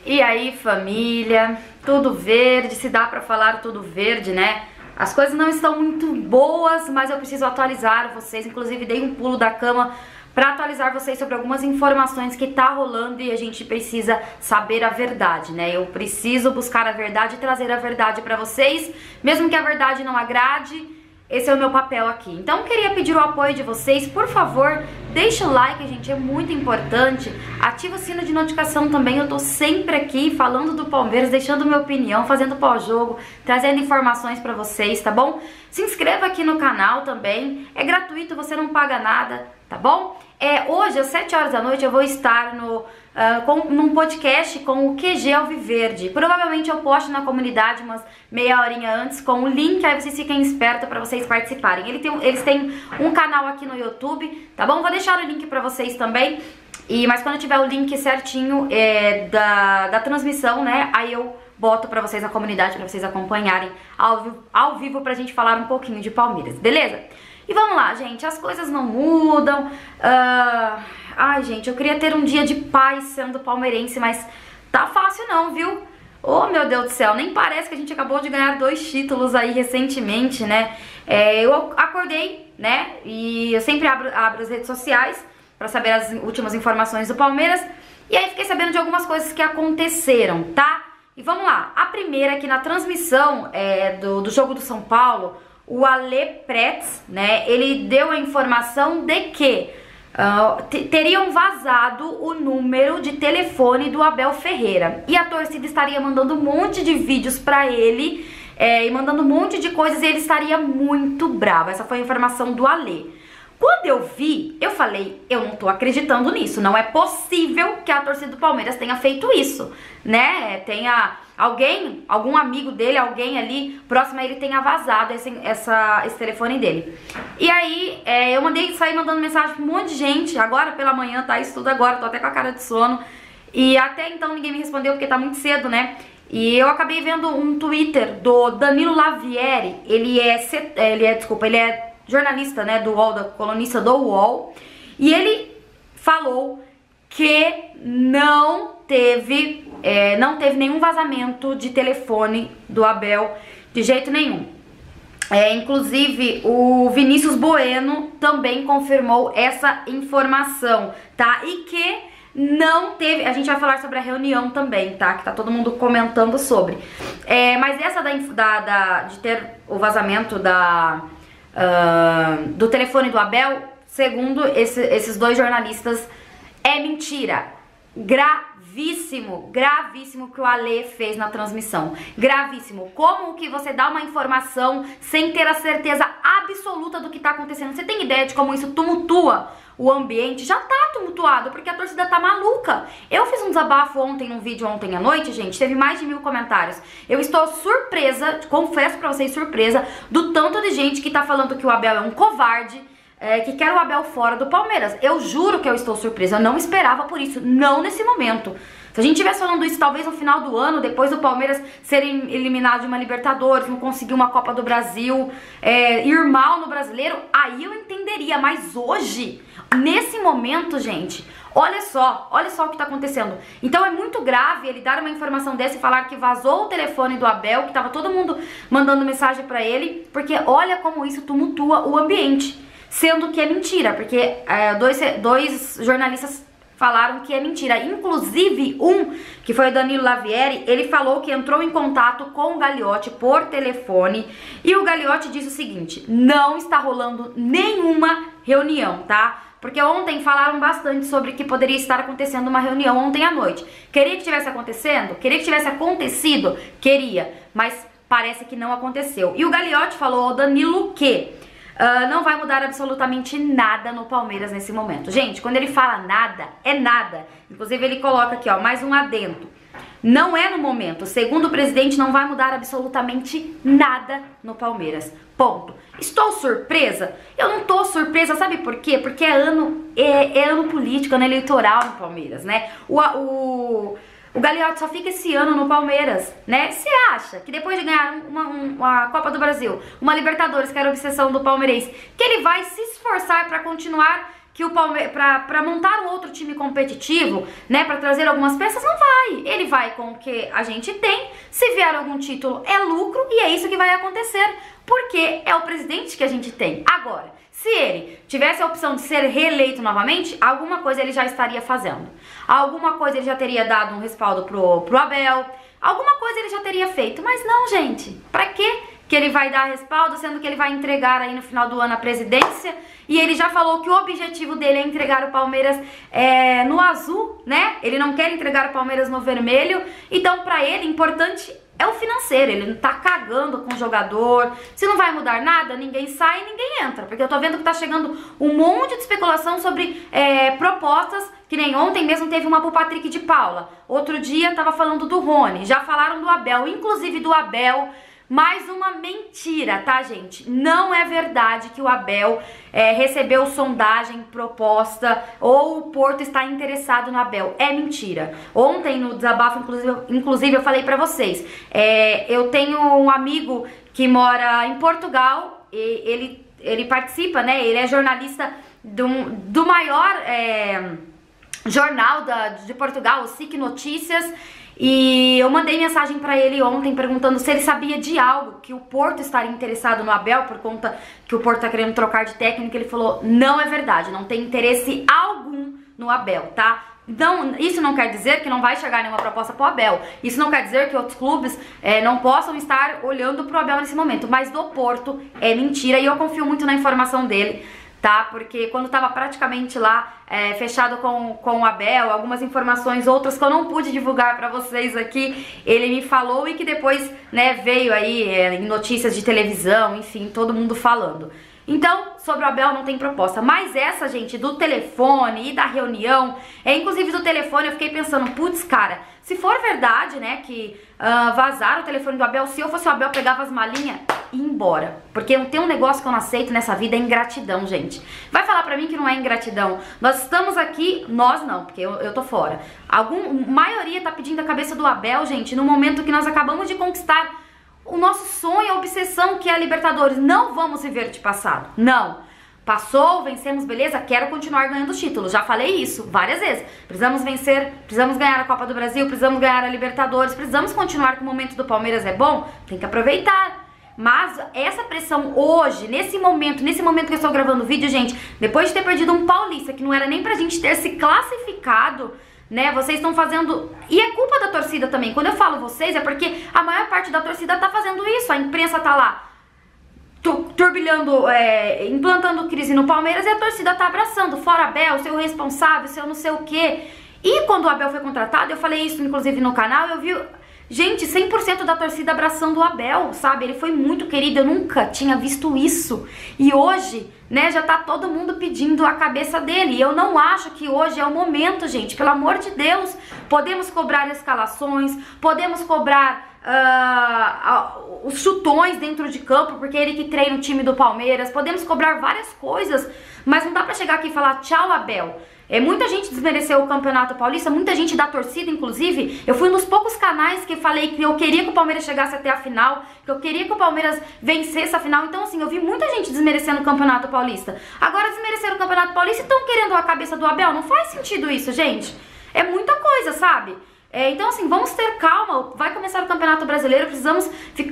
E aí, família, tudo verde, se dá pra falar tudo verde, né? As coisas não estão muito boas, mas eu preciso atualizar vocês, inclusive dei um pulo da cama pra atualizar vocês sobre algumas informações que tá rolando e a gente precisa saber a verdade, né? Eu preciso buscar a verdade e trazer a verdade pra vocês, mesmo que a verdade não agrade. Esse é o meu papel aqui. Então queria pedir o apoio de vocês, por favor, deixa o like, gente, é muito importante. Ativa o sino de notificação também, eu tô sempre aqui falando do Palmeiras, deixando minha opinião, fazendo pós-jogo, trazendo informações pra vocês, tá bom? Se inscreva aqui no canal também, é gratuito, você não paga nada, tá bom? Hoje, às 7 horas da noite, eu vou estar num podcast com o QG Alviverde. Provavelmente eu posto na comunidade umas meia horinha antes com o link, aí vocês fiquem espertos para vocês participarem. Eles têm um canal aqui no YouTube, tá bom? Vou deixar o link para vocês também. Mas quando tiver o link certinho da transmissão, né, aí eu boto pra vocês na comunidade, pra vocês acompanharem ao vivo pra gente falar um pouquinho de Palmeiras, beleza? E vamos lá, gente, as coisas não mudam. Ai, gente, eu queria ter um dia de paz sendo palmeirense, mas tá fácil não, viu? Oh, meu Deus do céu, nem parece que a gente acabou de ganhar 2 títulos aí recentemente, né? Eu acordei, né, e eu sempre abro as redes sociais pra saber as últimas informações do Palmeiras, e aí fiquei sabendo de algumas coisas que aconteceram, tá? E vamos lá, a primeira aqui na transmissão do jogo do São Paulo, o Ale Pretz, né, ele deu a informação de que teriam vazado o número de telefone do Abel Ferreira. E a torcida estaria mandando um monte de vídeos pra ele, e mandando um monte de coisas, e ele estaria muito bravo. Essa foi a informação do Ale. Quando eu vi, eu falei, eu não tô acreditando nisso, não é possível que a torcida do Palmeiras tenha feito isso, né? Tenha algum amigo dele, alguém ali próximo a ele tenha vazado esse telefone dele. E aí, eu saí mandando mensagem pra um monte de gente, agora pela manhã, tá? Isso tudo agora, tô até com a cara de sono. E até então ninguém me respondeu porque tá muito cedo, né? E eu acabei vendo um Twitter do Danilo Lavieri, ele é jornalista, né, do UOL, colunista do UOL, e ele falou que não teve nenhum vazamento de telefone do Abel de jeito nenhum. Inclusive o Vinícius Bueno também confirmou essa informação, tá? E que não teve, a gente vai falar sobre a reunião também, tá? Que tá todo mundo comentando sobre. Mas essa de ter o vazamento do telefone do Abel, segundo esses 2 jornalistas, é mentira. Gravíssimo, gravíssimo que o Ale fez na transmissão. Gravíssimo. Como que você dá uma informação sem ter a certeza absoluta do que tá acontecendo? Você tem ideia de como isso tumultua o ambiente? Já tá tumultuado, porque a torcida tá maluca. Eu fiz um desabafo num vídeo ontem à noite, gente, teve mais de 1000 comentários. Eu estou surpresa, confesso pra vocês, surpresa, do tanto de gente que tá falando que o Abel é um covarde, que quer o Abel fora do Palmeiras. Eu juro que eu estou surpresa, eu não esperava por isso, não nesse momento. Se a gente estivesse falando isso talvez no final do ano, depois do Palmeiras ser eliminado de uma Libertadores, não conseguir uma Copa do Brasil, ir mal no Brasileiro, aí eu entenderia. Mas hoje, nesse momento, gente, olha só o que tá acontecendo. Então é muito grave ele dar uma informação dessa e falar que vazou o telefone do Abel, que tava todo mundo mandando mensagem pra ele, porque olha como isso tumultua o ambiente. Sendo que é mentira, porque 2 jornalistas falaram que é mentira. Inclusive que foi o Danilo Lavieri, ele falou que entrou em contato com o Gagliotti por telefone, e o Gagliotti disse o seguinte: não está rolando nenhuma reunião, tá? Porque ontem falaram bastante sobre que poderia estar acontecendo uma reunião ontem à noite. Queria que tivesse acontecendo? Queria que tivesse acontecido? Queria, mas parece que não aconteceu. E o Gagliotti falou ao Danilo que não vai mudar absolutamente nada no Palmeiras nesse momento. Gente, quando ele fala nada, é nada. Inclusive ele coloca aqui, ó, mais um adendo. Não é no momento. Segundo o presidente, não vai mudar absolutamente nada no Palmeiras. Ponto. Estou surpresa? Eu não tô surpresa, sabe por quê? Porque é ano político, ano eleitoral no Palmeiras, né? O Gagliotti só fica esse ano no Palmeiras, né? Você acha que depois de ganhar uma Copa do Brasil, uma Libertadores, que era a obsessão do palmeirense, que ele vai se esforçar pra continuar que o Palmeiras, pra montar um outro time competitivo, né, pra trazer algumas peças, não vai. Ele vai com o que a gente tem, se vier algum título é lucro e é isso que vai acontecer, porque é o presidente que a gente tem. Agora, se ele tivesse a opção de ser reeleito novamente, alguma coisa ele já estaria fazendo. Alguma coisa ele já teria dado um respaldo pro Abel, alguma coisa ele já teria feito, mas não, gente. Pra quê que ele vai dar respaldo, sendo que ele vai entregar aí no final do ano a presidência? E ele já falou que o objetivo dele é entregar o Palmeiras no azul, né? Ele não quer entregar o Palmeiras no vermelho. Então, pra ele, importante é o financeiro. Ele não tá cagando com o jogador. Se não vai mudar nada, ninguém sai e ninguém entra. Porque eu tô vendo que tá chegando um monte de especulação sobre propostas, que nem ontem mesmo teve uma pro Patrick de Paula. Outro dia tava falando do Rony. Já falaram do Abel, inclusive do Abel. Mais uma mentira, tá, gente? Não é verdade que o Abel recebeu sondagem, proposta, ou o Porto está interessado no Abel. É mentira. Ontem, no desabafo, inclusive eu falei pra vocês, eu tenho um amigo que mora em Portugal, e ele participa, né? Ele é jornalista do maior jornal de Portugal, o SIC Notícias. E eu mandei mensagem pra ele ontem perguntando se ele sabia de algo, que o Porto estaria interessado no Abel por conta que o Porto tá querendo trocar de técnico. Ele falou, não é verdade, não tem interesse algum no Abel, tá? Então, isso não quer dizer que não vai chegar nenhuma proposta pro Abel. Isso não quer dizer que outros clubes não possam estar olhando pro Abel nesse momento. Mas do Porto é mentira e eu confio muito na informação dele, tá? Porque quando tava praticamente lá fechado com o Abel, algumas informações, outras que eu não pude divulgar pra vocês aqui, ele me falou e que depois, né, veio aí em notícias de televisão, enfim, todo mundo falando. Então, sobre o Abel não tem proposta. Mas essa, gente, do telefone e da reunião, inclusive do telefone, eu fiquei pensando, putz, cara, se for verdade, né, que vazaram o telefone do Abel, se eu fosse o Abel, pegava as malinhas e ia embora. Porque tem um negócio que eu não aceito nessa vida, é ingratidão, gente. Vai falar pra mim que não é ingratidão. Nós estamos aqui, nós não, porque eu tô fora. Maioria tá pedindo a cabeça do Abel, gente, no momento que nós acabamos de conquistar o nosso sonho, a obsessão, que é a Libertadores. Não vamos viver de passado, não. Passou, vencemos, beleza, quero continuar ganhando títulos, já falei isso várias vezes. Precisamos vencer, precisamos ganhar a Copa do Brasil, precisamos ganhar a Libertadores, precisamos continuar, que o momento do Palmeiras é bom, tem que aproveitar. Mas essa pressão hoje, nesse momento que eu estou gravando o vídeo, gente, depois de ter perdido um Paulista, que não era nem pra gente ter se classificado, né, vocês estão fazendo, e é culpa da torcida também. Quando eu falo vocês, é porque a maior parte da torcida tá fazendo isso. A imprensa tá lá turbilhando, implantando crise no Palmeiras, e a torcida tá abraçando, fora Abel, seu responsável, seu não sei o quê. E quando o Abel foi contratado, eu falei isso inclusive no canal, eu vi, gente, 100% da torcida abraçando o Abel, sabe? Ele foi muito querido, eu nunca tinha visto isso. E hoje, né, já tá todo mundo pedindo a cabeça dele. E eu não acho que hoje é o momento, gente, pelo amor de Deus. Podemos cobrar escalações, podemos cobrar os chutões dentro de campo, porque é ele que treina o time do Palmeiras, podemos cobrar várias coisas, mas não dá pra chegar aqui e falar tchau, Abel. Muita gente desmereceu o Campeonato Paulista, muita gente da torcida, inclusive. Eu fui um dos poucos canais que falei que eu queria que o Palmeiras chegasse até a final, que eu queria que o Palmeiras vencesse a final. Então, assim, eu vi muita gente desmerecendo o Campeonato Paulista. Agora, desmereceram o Campeonato Paulista e estão querendo a cabeça do Abel. Não faz sentido isso, gente. É muita coisa, sabe? Então, assim, vamos ter calma. Vai começar o Campeonato Brasileiro, precisamos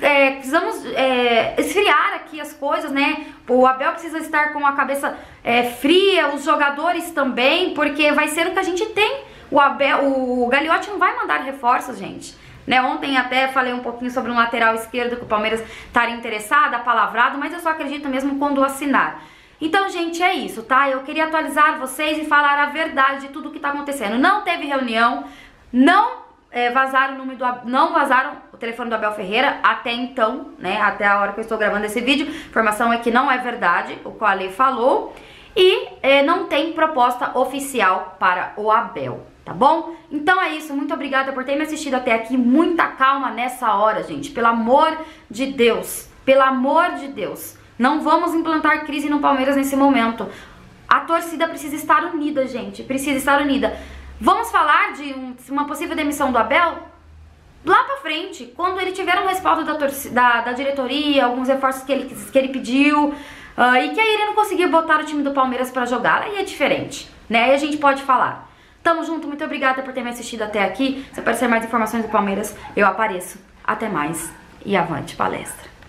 esfriar aqui as coisas, né? O Abel precisa estar com a cabeça fria, os jogadores também, porque vai ser o que a gente tem. O Gagliotti não vai mandar reforços, gente. Né? Ontem até falei um pouquinho sobre um lateral esquerdo que o Palmeiras estaria interessado, apalavrado, mas eu só acredito mesmo quando assinar. Então, gente, é isso, tá? Eu queria atualizar vocês e falar a verdade de tudo que tá acontecendo. Não teve reunião, não vazaram o telefone do Abel Ferreira até então, né? Até a hora que eu estou gravando esse vídeo. A informação é que não é verdade o que o Ale falou. E não tem proposta oficial para o Abel, tá bom? Então é isso, muito obrigada por ter me assistido até aqui. Muita calma nessa hora, gente. Pelo amor de Deus, pelo amor de Deus. Não vamos implantar crise no Palmeiras nesse momento. A torcida precisa estar unida, gente. Precisa estar unida. Vamos falar de uma possível demissão do Abel lá pra frente, quando ele tiver um respaldo da diretoria, alguns reforços que ele pediu. e que a Irene não conseguia botar o time do Palmeiras pra jogar, aí é diferente, né? Aí a gente pode falar. Tamo junto, muito obrigada por ter me assistido até aqui. Se aparecer mais informações do Palmeiras, eu apareço. Até mais e avante palestra.